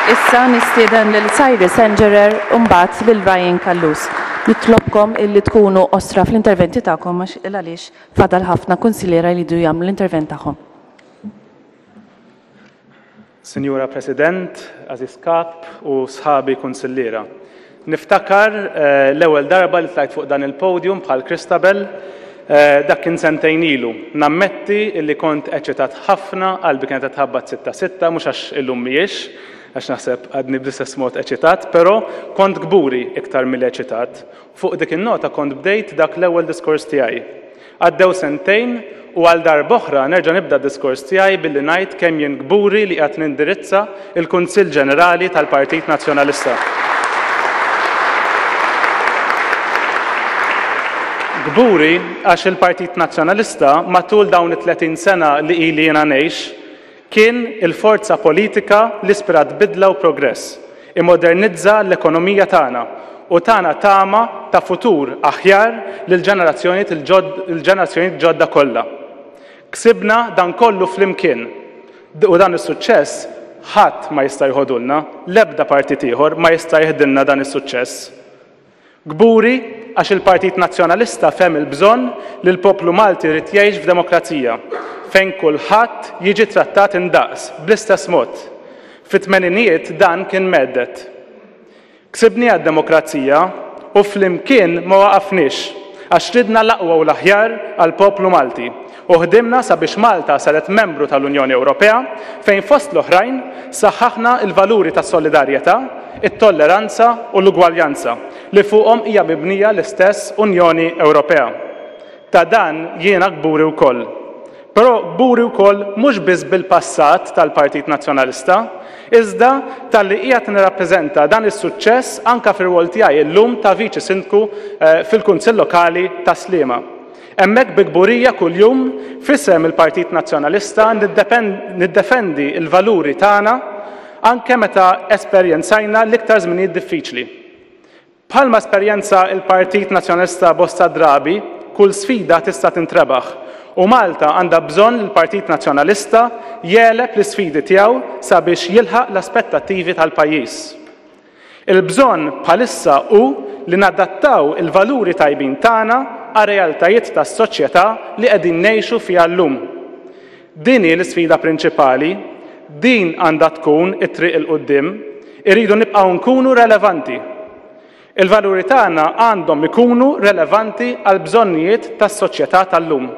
Issa nistieden lil Cyrus Engerer u mbagħad lil Ryan Kallus. Nitlobkom illi tkunu ostra fl-interventi tagħkom għaliex fadal ħafna kunsilliera li jdu jagħmlu l-intervent tagħhom. Sinjura President, Aziz Kap u sħabi kunsilliera. Niftakar l-ewwel darba li tlajt fuq dan il-podium bħal Christabel dak kien sentejn ilu. Nammetti illi kont eċitat ħafna qalbi kienet tħabbat 6-6 mhux għax illum mhijiex għax naħseb għadni b'istess mod eċitat, però kont gburi iktar mill-eċitat. Fuq dik in-nota kont bdejt dak l-ewwel diskors tiegħi. Għaddew sentejn u għal darba oħra nerġa' nibda d-diskors tiegħi billi ngħid kemm jien gburi li qed nindirizza il-Kunsill Ġenerali tal-Partit Nazzjonalista. Gburi għax il-Partit Nazzjonalista matul dawn it-30 sena li ili jiena ngħix kien il-forza politika li spirat bidla u progress, immodernizza l-ekonomija tagħna u tagħna tama ta' futur aħjar lill-ġenerazzjonijiet ġodda kollha. Ksibna dan kollu flimkien u dan is-suċċess ħadd ma jista' jħodulna, l-ebda partit ieħor ma jista' jeħdilna dan is-suċċess. Gburi għax il-Partit Nazzjonalista fehem il-bżonn li l-poplu Malti jrid jgħix f'demokrazija fejn kulħadd jiġi trattat indaqs bl-istess mod. Fit-tmeninijiet dan kien meddet. Ksibniha d-demokrazija u flimkien ma waqafniex għax ridna l-aqwa u l-aħjar għall-poplu Malti u ħdimna sabiex Malta saret membru tal-Unjoni Ewropea fejn fost l-oħrajn saħħaħna l-valuri tas-solidarjetà, it-tolleranza u l-ugwaljanza li fuqhom hija mibnija l-istess Unjoni Ewropea. Ta' dan jiena gburi wkoll. Però gburi wkoll mhux biss bil-passat tal-Partit Nazzjonalista, iżda talli qiegħed nirrappreżenta dan is-suċċess anke fir-rwol tiegħi llum ta' viċi sindku fil-Kunsill Lokali ta' Sliema. Hemmhekk bi gburija kuljum f'isem il-Partit Nazzjonalista niddefendi l-valuri tagħna anke meta esperjenzajna l-iktar żminijiet diffiċli. Bħalma esperjenza il-Partit Nazzjonalista bosta drabi, kull sfida tista' tintrebaħ u Malta għandha bżonn il-Partit Nazzjonalista jeleb l-isfidi tiegħu sabiex jilħaq l-aspettattivi tal-pajjiż. Il-bżonn bħalissa hu li nadattaw il-valuri tajbin tagħna għal realtajiet tas-soċjetà li qegħdin ngħixu fiha llum. Din hi l-isfida prinċipali, din għandha tkun it-triq il quddiem, irridu nibqgħu nkunu relevanti. Il-valuri tagħna għandhom ikunu relevanti għal bżonnijiet tas-soċjetà tal-lum.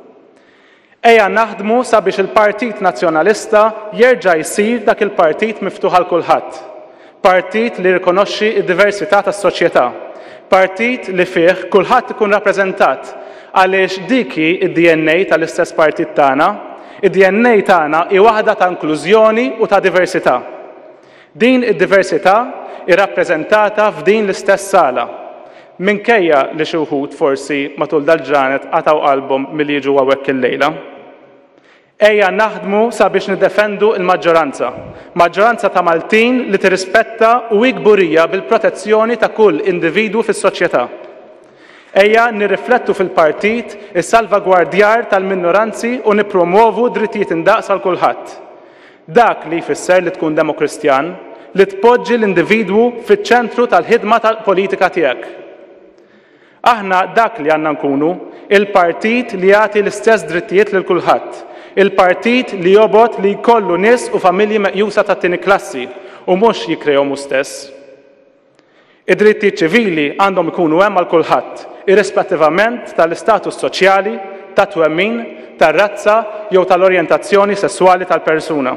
Ejja naħdmu sabiex il-Partit Nazzjonalista jerġa' jsir dak il-partit miftuħ għal kulħadd. Partit li rikonoxxi d-diversità tas-soċjetà. Partit li fih kulħadd ikun rappreżentat għaliex diki id-DNA tal-istess partit tagħna, id-DNA tagħna hi waħda ta' inklużjoni u ta' diversità. Din id-diversità irrappreżentata f'din l-istess sala. Minkejja li xi wħud forsi matul dal-ġranet qataw qalbhom milli jiġu hawnhekk illejla. Ejja naħdmu sabiex niddefendu l-maġġoranza. Maġġoranza ta' Maltin li tirrispetta u gburija bil-protezzjoni ta' kull individwu fis-soċjetà. Ejja nirriflettu fil-partit is-salvagwardjar tal-minoranzi u nippromovu drittijiet indaqs għal kulħadd. Dak li jfisser li tkun demokristjan, li tpoġġi l-individwu fiċ-ċentru tal-ħidma tal-politika tiegħek. Aħna dak li għandna nkunu il-partit li jagħti l-istess drittijiet lil kulħadd. Il-partit li jobot li jkollu nies u familji meqjusa ta' tieni klassi u mhux jikrehom hu stess. Id-drittijiet ċivili għandhom ikunu hemm għal kulħadd, irrispettivament tal-istatus soċjali, tat-twemmin, tar-razza jew tal-orjentazzjoni sesswali tal-persuna.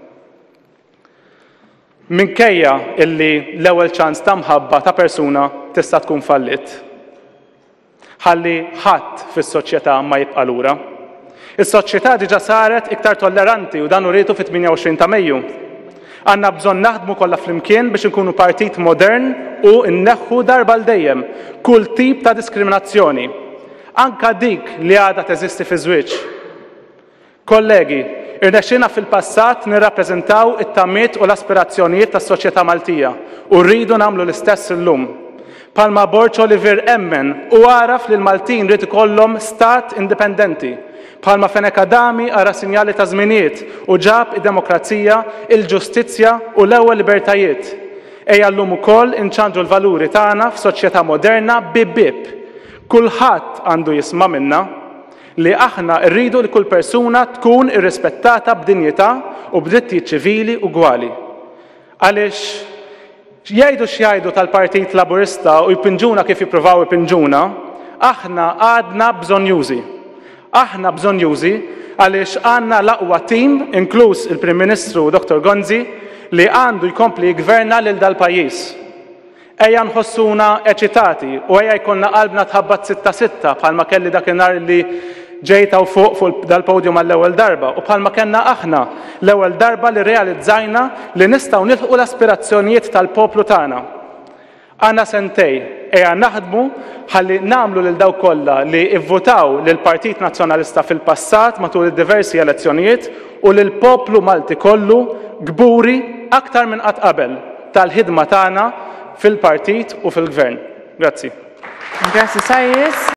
Minkejja illi l-ewwel ċans ta' mħabba ta' persuna tista' tkun fallit. Ħalli ħadd fis-soċjetà ma jibqa' lura. Is-soċjetà diġà saret iktar tolleranti u dan uritu fit-28 ta' Mejju. Għandna bżonn naħdmu kollha flimkien biex inkunu partit modern u nneħħu darba l dejjem kull tip ta' diskriminazzjoni, anke dik li għadha teżisti fi żwieġ. Kollegi, irnexxina fil-passat nirrappreżentaw it-tamiet u l-aspirazzjonijiet tas-soċjetà Maltija u rridu nagħmlu l-istess illum. Palma Borċ Oliver emmen u għaraf li l-Maltin rrid ikollhom stat indipendenti Bħalma Fenek Adami ara sinjali ta' żminijiet u ġab id-demokrazija, il-ġustizzja u l-ewwel libertajiet. Ejja llum ukoll inċanġu l-valuri tagħna f'soċjetà moderna bib. Kulħadd għandu jisma' minna li aħna rridu li kull persuna tkun irrispettata b'dinjità u b'drittijiet ċivili ugwali. Għaliex jgħidu x'jgħidu tal-Partit Laburista u jpinġuna kif jippruvaw jpinġuna, aħna għadna bżonjużi. Aħna bżonjużi għaliex għandna l-aqwa tim, inkluż il-Prim Ministru Dr. Gonzi, li għandu jkompli jgverna lil dal-pajjiż. Ejja nħossuna eċitati u ejja jkollna qalbna tħabbat 6-6 bħalma kelli dakinhar li ġejta fuq dal-podium għall-ewwel darba u bħalma kellna aħna l-ewwel darba li realizzajna li nistgħu nilħqu l-aspirazzjonijiet tal-poplu tagħna. Għandna sentej ejja naħdmu ħalli nagħmlu lil dawk kollha li ivvutaw lil Partit Nazzjonalista fil-passat matul id-diversi elezzjonijiet u lil poplu Malti kollu gburi aktar minn qatt qabel tal-ħidma tagħna fil-partit u fil-gvern. Grazzi. Grazzi Cyrus.